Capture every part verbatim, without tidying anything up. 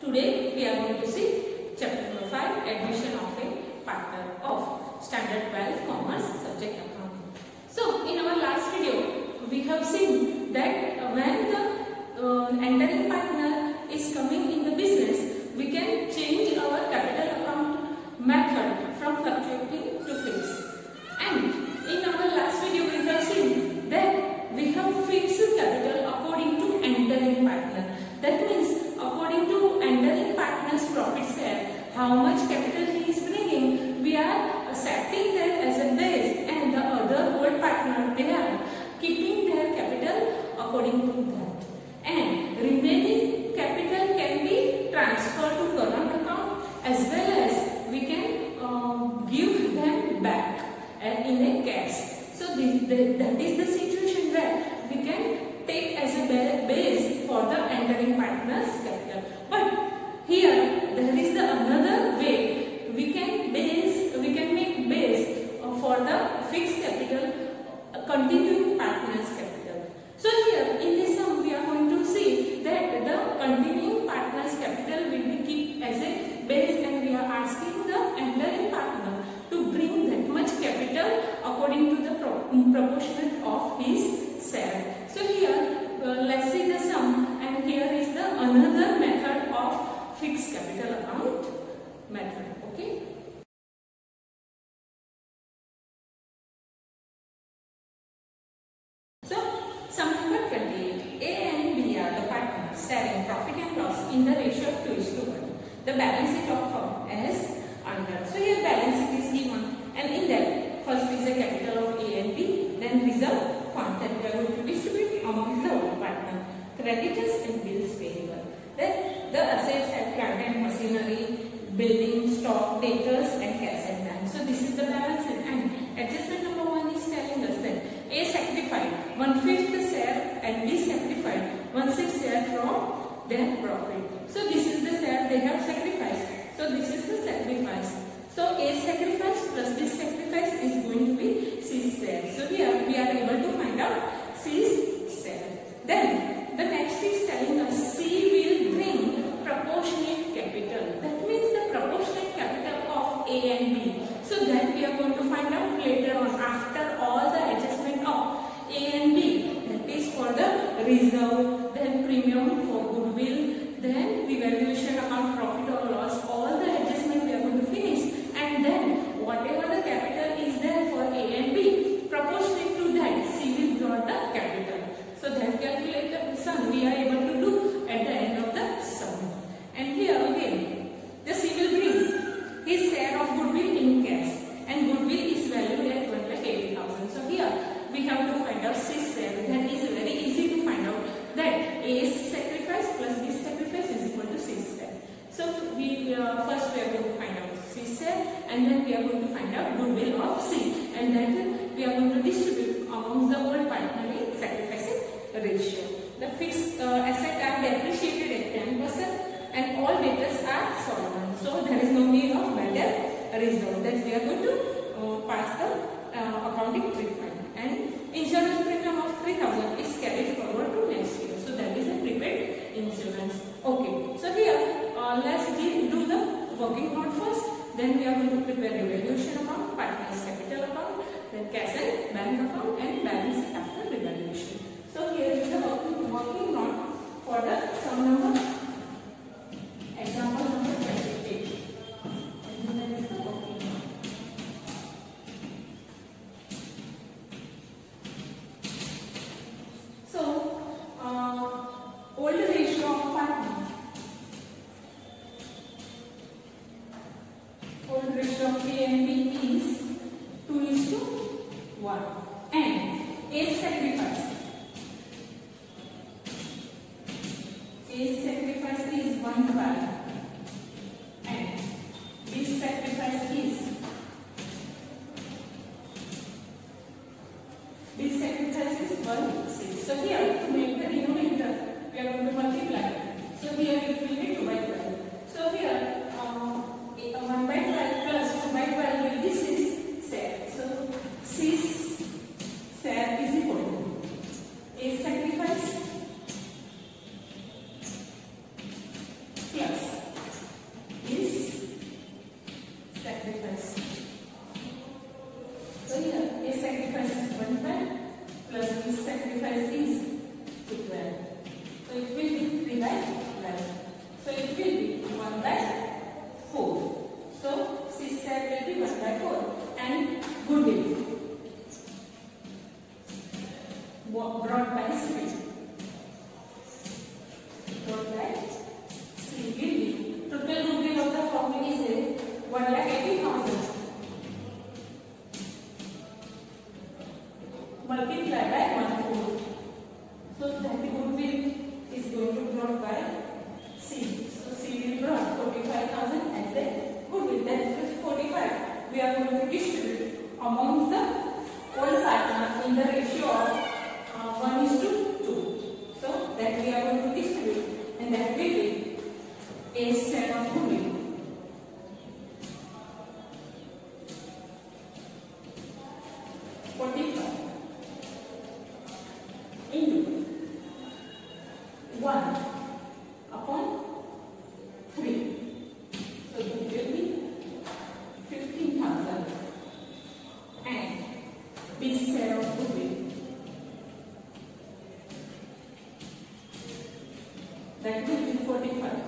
Today we are going to see chapter number five, admission of a partner of standard twelve commerce subject accounting. So in our last video we have seen that when the uh, entering partner is coming in the business, we can change our capital account method from fluctuating to fixed. And in our last video we have seen that we have fixed capital according to entering partner. That means according to entering partner's profit share, how much capital he is bringing, we are setting that as a base, and the other old partner, they are keeping their capital according to that. And remaining capital can be transferred to current account, as well as we can uh, give them back uh, in a cash. So the, the, that is the situation where we can take as a base for the entering partner's capital. But here there is the another way we can base, we can make base for the fixed capital uh, continuing partner's capital. So here in this sum we are going to see that the continuing partner's capital will be kept as a base, and we are asking the entering partner to bring that much capital according to the pro proportionate of his share. So here uh, let's see the sum, and here is the another method of fixed capital account method. Okay. So sum number twenty-eight. A and B are the partners sharing profit and loss in the ratio of two is to one. The balance sheet of firm as under. So here balance sheet is given, and in that first is the capital of A and B, then reserve fund that we are going to distribute among the old partner, creditors and bills payable. Then the assets have plant and machinery, building, stock, debtors and cash and bank. So this is the balance sheet, and adjustment number one is telling us that A sacrificed one fifth share and B sacrificed one sixth share from their profit. So this is the share they have sacrificed. So this is the sacrifice. So A sacrifice plus B sacrifice is going to be C's share. So here we are able to find out C's share. Then the next is telling us C will bring proportionate capital. That means the proportionate capital of A and B. So that we are going to find out later on after all the adjustment of A and B. That is for the reserve, then premium for goodwill, then revaluation account, profit or loss. All the adjustment we are going to finish, and then whatever the capital is there for A and B, proportionate to that C will brought the capital. So that calculator sum we are able to do at the end of the sum. And here again the C will bring his share of goodwill in cash, and goodwill is valued at one lakh eighty thousand. So here we have to find out C's share. That is very easy to find out that A's sacrifice plus B's sacrifice is equal to C's share. So we uh, first we are going to find out C's share, and then we are going to find out goodwill of C, and then we are going to distribute amongst the old partner in sacrificing ratio. The fixed uh, asset are depreciated at ten percent, and all debtors are solvent. So there is no need of bad debt reserve. That we are going to uh, pass the uh, accounting treatment. And insurance premium of three thousand is carried forward to next year. So that is a prepaid insurance. Okay. So here uh, let's do the working note first. Then we are going to prepare revaluation account, partner's capital account, then cash and bank account, and balance sheet after revaluation. So here is the working, working note for the sum number, example number twenty-eight. And then is the working note. So uh, old ratio of partner. Old ratio forty-five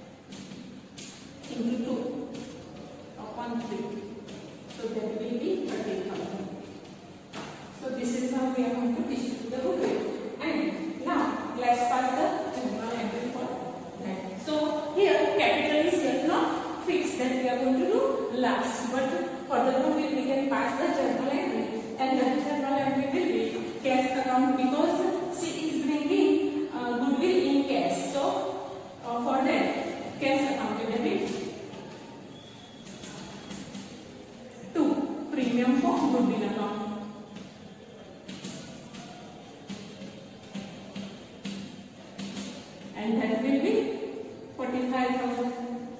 into two upon three. So that will be thirty thousand. So this is how we are going to distribute the goodwill. And now let's pass the journal entry for that. So here capital is yet not fixed, that we are going to do last. But for the goodwill we can pass the journal entry, and the journal entry will be cash account, because she is bringing uh, goodwill in cash. So uh, for that cash account will be two premium for goodwill account. And that will be forty-five thousand.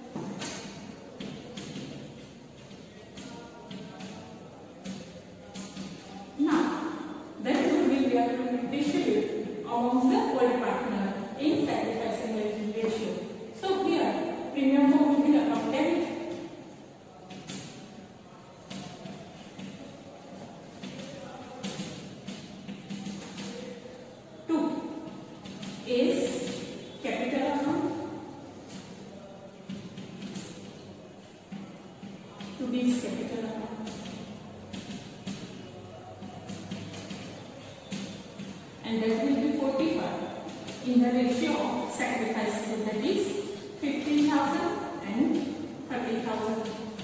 Now, that goodwill we are going to distribute amongst the old partner in sacrificing ratio. So here, premium for goodwill account debit. Two is capital account. To be capital account. And that will be forty-five in the ratio of sacrifice. So that is fifteen thousand and thirty thousand.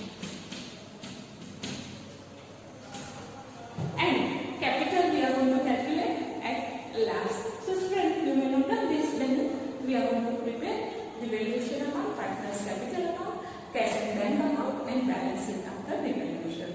And capital we are going to calculate at last. So students, you may note this, then we are going to prepare the valuation account, partners capital account, cash and bank account, and balance sheet after the valuation.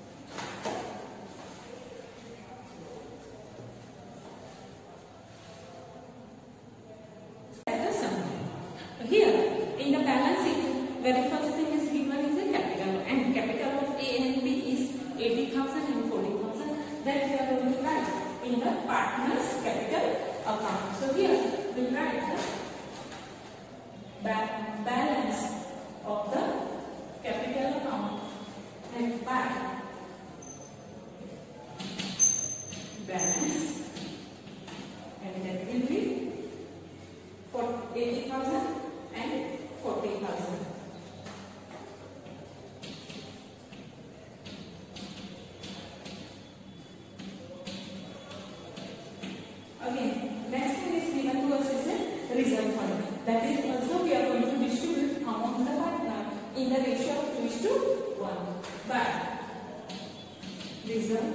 Here in the balance sheet, very first thing is given is the capital, and capital of A and B is eighty thousand and forty thousand. That we are going to write in the partners capital account. So here we will write the ba balance of the capital account and by balance, and that will be for eighty thousand and forty thousand. Again, next thing is given to us is a reserve fund. That is also we are going to distribute among the partner in the ratio of two is to one. But reserve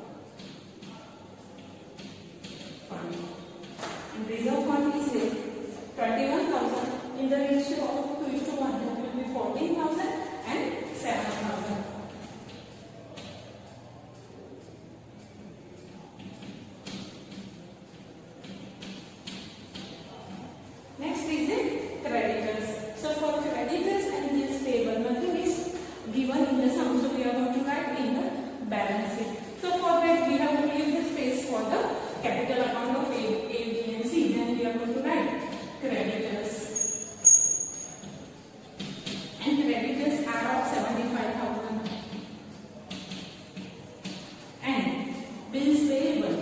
fund, and reserve fund is a twenty-one thousand in the ratio of two is to one. That will be fourteen thousand and seven thousand. Next is the creditors. So for creditors and bills payable, nothing is given in the sum. So we are going to write in the balance sheet. So for that we have to leave the space for the capital account of A, A, B and C. Then we are going to write creditors. And creditors are of seventy-five thousand. And bills payable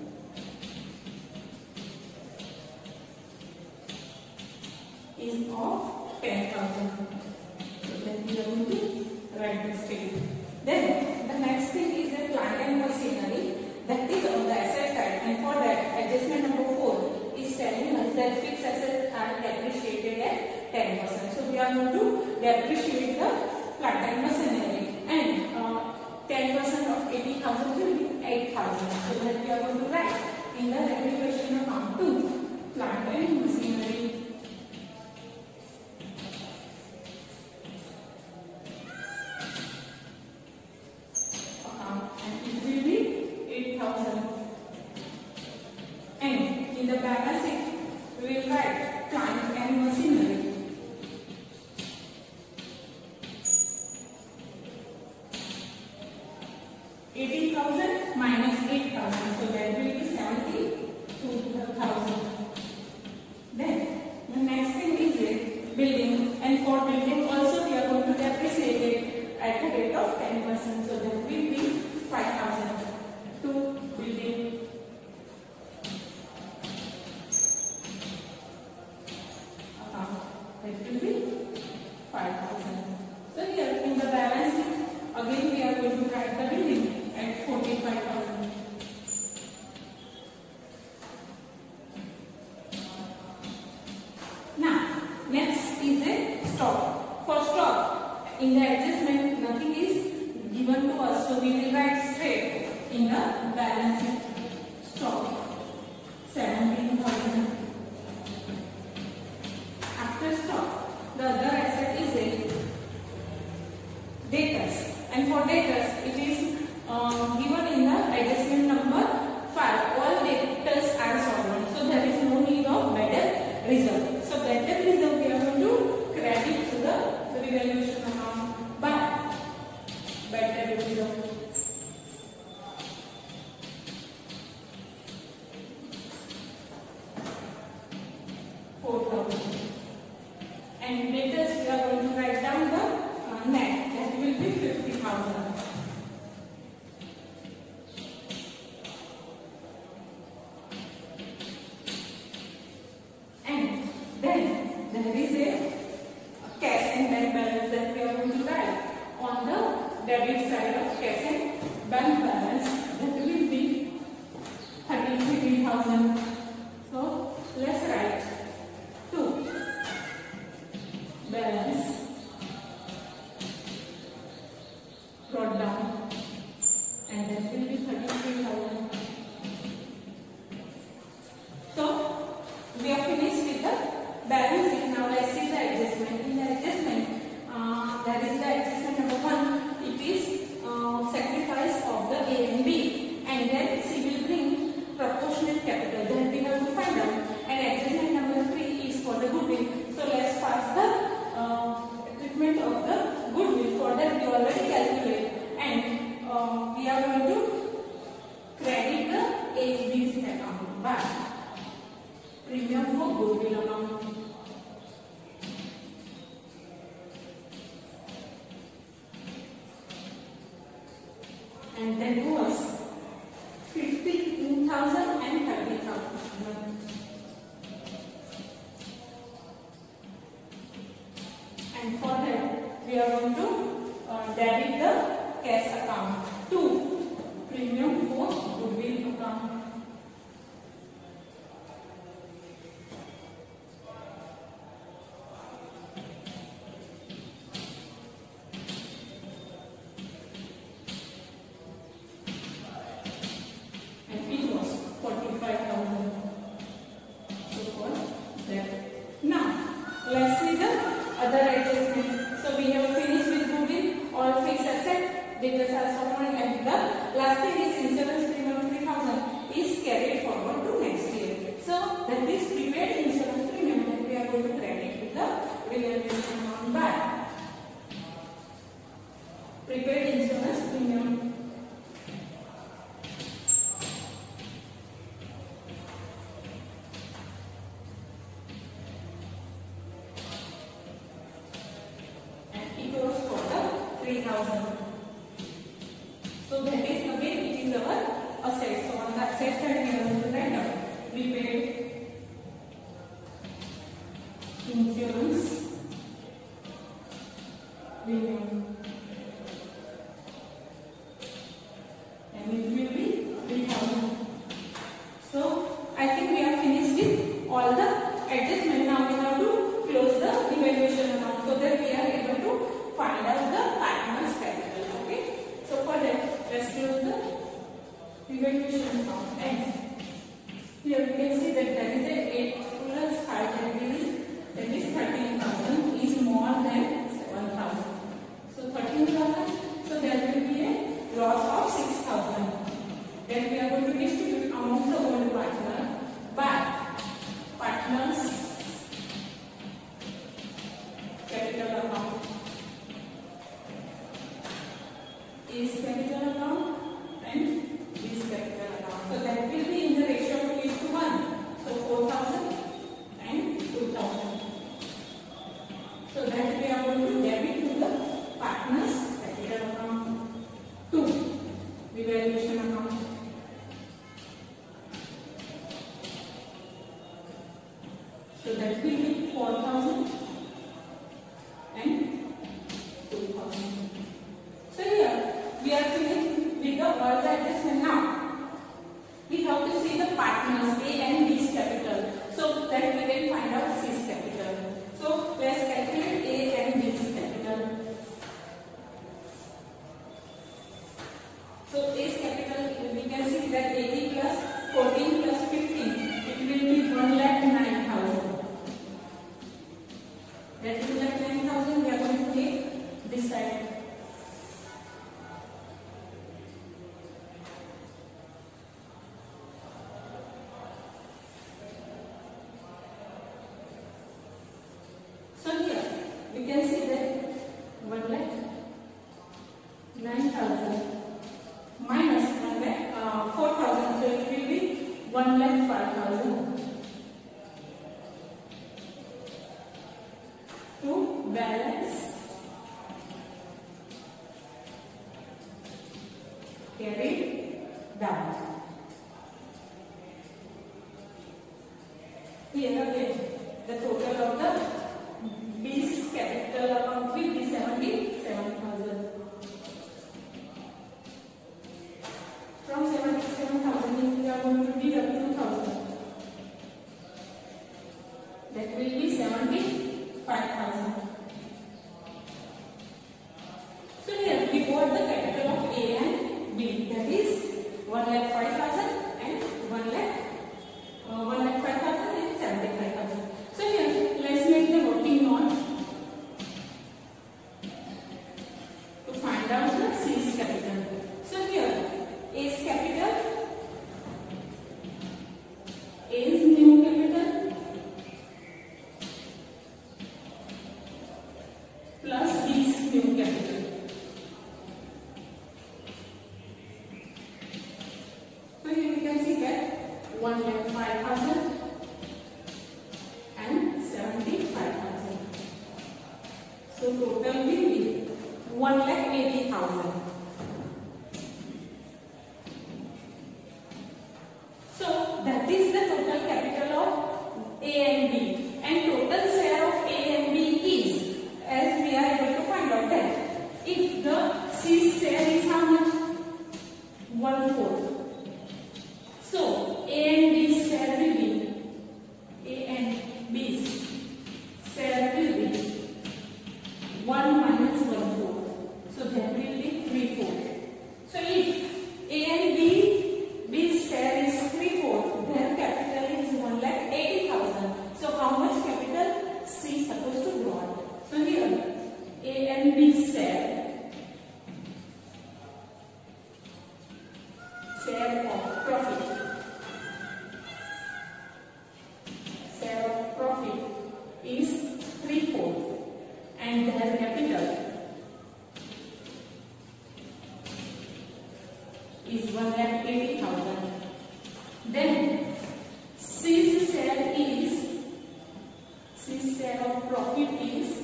is of ten thousand. So then we are going to write this figure. Then the next thing is the plant and machinery, that is on the asset side, and for that adjustment number four is telling us that fixed assets are depreciated at ten percent. So we are going to depreciate the plant and machinery, and uh, ten percent of eighty thousand will be eight thousand. So that we are going to write in the depreciation account to plant and machinery. And in the balance sheet, we will write plant and machinery. eighty thousand minus eight thousand, so that will be seventy-two thousand. Then the next thing is a building, and for building also we are going to depreciate it at the rate of ten percent, so that will be five thousand to building. That will be five thousand. So here in the balance sheet, again we are going to write the building at forty-five thousand. Now, next is a stock. For stock, in the adjustment, nothing is given to us, so we will write straight in the balance sheet. Stock seventeen thousand. After stock, the other asset is a debtors, and for debtors it is uh, given in the adjustment number five. All debtors are solvent, so there is no need of bad debt reserve. So bad debt reserve we are going to credit to the revaluation amount by bad debt reserve. four thousand. And debtors we are going to write down the uh, net, that will be fifty thousand. And then there is a cash and bank balance that we are going to write on the debit side of cash and bank balance, that will be thirty-three thousand. So let's write two balance brought down, and that will be thirty-three thousand. So we are finished with the balance sheet. Now let's see the adjustment. In the adjustment, uh, there is the adjustment number one. It is uh, sacrifice of the A and B, and then C will bring proportionate capital. Then we have to find out. And adjustment number three is for the goodwill. So let's pass the uh, treatment of the goodwill. For that we already calculate, and uh, we are going to credit the A B's account by premium for goodwill amount. And then was fifteen thousand and thirty thousand. And for that we are going to uh, debit the cash account to premium for goodwill account. And it was forty-five thousand. So for that. Now let's see the other adjustment. So we have finished with goodwill, all fixed asset, debtors are solvent, and the last thing is insurance premium three thousand is carried forward to next year. So that is prepaid insurance premium that we are going to credit with the revaluation amount by prepaid insurance premium. three thousand. So that is again it is our asset. So on the asset side we are going to write down prepaid insurance premium, and it will be three thousand. So I think we are finished with all the adjustment. Now we have to close the revaluation amount so that we are able to find out the partner's capital. Okay. So for that, let's close the revaluation account. And here we can see that there is a eight plus five, that is that is thirteen thousand is more than seven thousand. So to balance carried down. Here again, the total of the B's capital account will be seventy-seven thousand. From seventy-seven thousand, we are going to deduct two thousand. That will be seventy-five thousand. So here we got the capital of A and B, that is one lakh five thousand and one lakh uh, one lakh five thousand and seventy-five thousand. So here let's make the working note to find out the C's capital. So here A's capital, A's new capital plus B's new capital. So here we can see that one lakh five thousand and seventy-five thousand. So total will be one lakh eighty thousand. So that is the total capital of A and B, and total share of A and B is, as we are able to find out that if the C's share is how much? one fourth. So A and B's share will be, A and B's share will be one minus one fourth. So that will be three fourth. So if A and B, B's share is three fourth, their capital is one lakh eighty thousand. So how much capital C is supposed to draw? So here A and B's share, share of profit, share of profit is three fourth, and their capital is one lakh eighty thousand. Then C's share is, C's share of profit is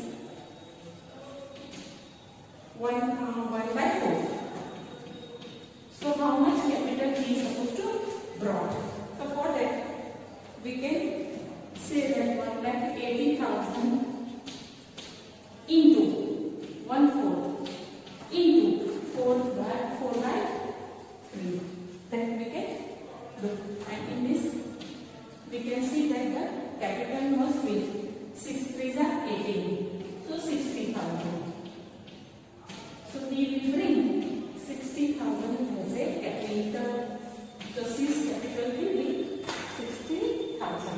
one, uh, one by four. So how much capital he is supposed to draw? So for that we can say that one lakh eighty thousand into one fourth into four by four by three. Then we can do. And in this we can see that the capital must be six threes are eighteen. So sixty thousand. So we will bring sixty thousand as a capital. So C's capital will be sixty thousand.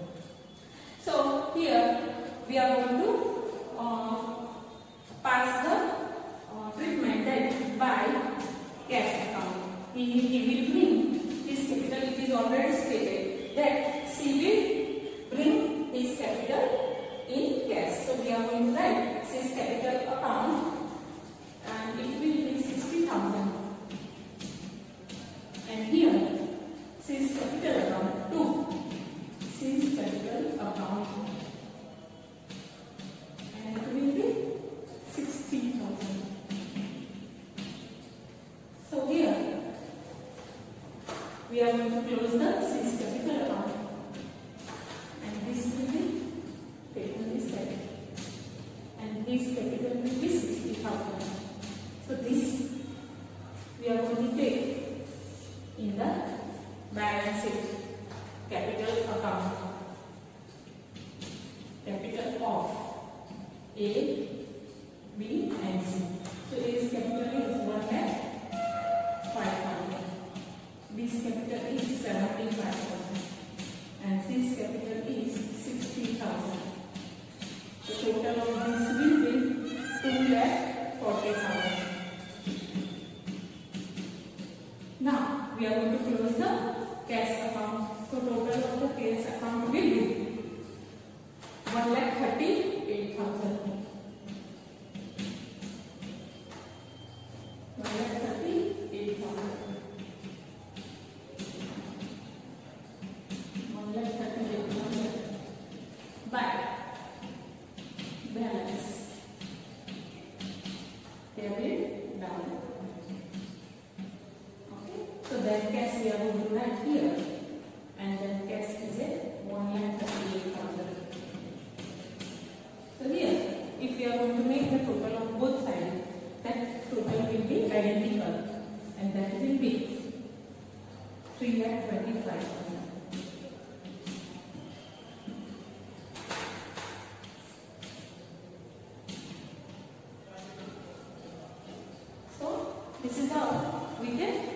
So here we are going to uh, pass the uh, treatment that by cash account. He, he will bring his capital. It is already stated that C will bring his capital in cash. So we are going to write C's capital account, and it will be sixty thousand. And here C's capital account two. C's capital account, and it will be sixty thousand. So here we are going to close the C's capital account, and this will be taken this side, and this capital will be sixty thousand. So this we are going to take in the balance sheet capital account. Capital of A, B and C. So A's capital is one lakh five thousand. B's capital is seventy-five thousand. And C's capital is sixty thousand. The total of this will be two lakh forty thousand. Now we are going to close the cash account. So total of the cash account will be one lakh thirty-eight thousand. tear it down. Okay, so that cash we are going to write here, and that cash is a one lakh thirty-eight thousand. So here, if we are going to make the total of both sides, that total will be identical, and that will be three lakh twenty-five thousand. This is how we can